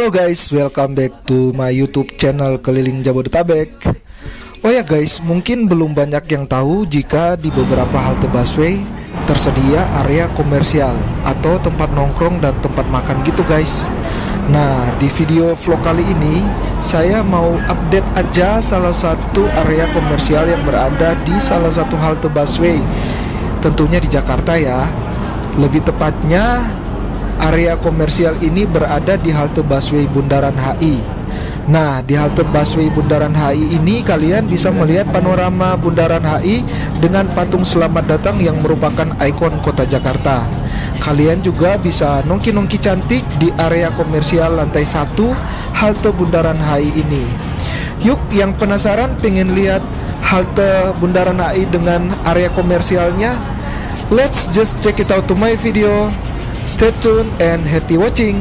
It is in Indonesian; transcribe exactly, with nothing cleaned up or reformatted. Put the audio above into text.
Halo guys, welcome back to my YouTube channel Keliling Jabodetabek. Oh ya guys, mungkin belum banyak yang tahu jika di beberapa halte busway tersedia area komersial atau tempat nongkrong dan tempat makan gitu guys. Nah, di video vlog kali ini saya mau update aja salah satu area komersial yang berada di salah satu halte busway, tentunya di Jakarta ya. Lebih tepatnya area komersial ini berada di halte busway Bundaran H I. Nah, di halte busway Bundaran H I ini kalian bisa melihat panorama Bundaran H I dengan patung selamat datang yang merupakan ikon kota Jakarta. Kalian juga bisa nongki-nongki cantik di area komersial lantai satu halte Bundaran H I ini. Yuk, yang penasaran pengen lihat halte Bundaran H I dengan area komersialnya? Let's just check it out to my video. Stay tuned and happy watching.